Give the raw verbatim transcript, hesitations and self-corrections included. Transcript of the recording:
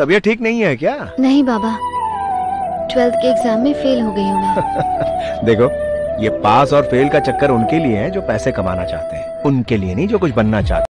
तबीयत ठीक नहीं है क्या? नहीं बाबा, ट्वेल्थ के एग्जाम में फेल हो गई हूँ मैं। देखो, ये पास और फेल का चक्कर उनके लिए है जो पैसे कमाना चाहते हैं, उनके लिए नहीं जो कुछ बनना चाहते हैं।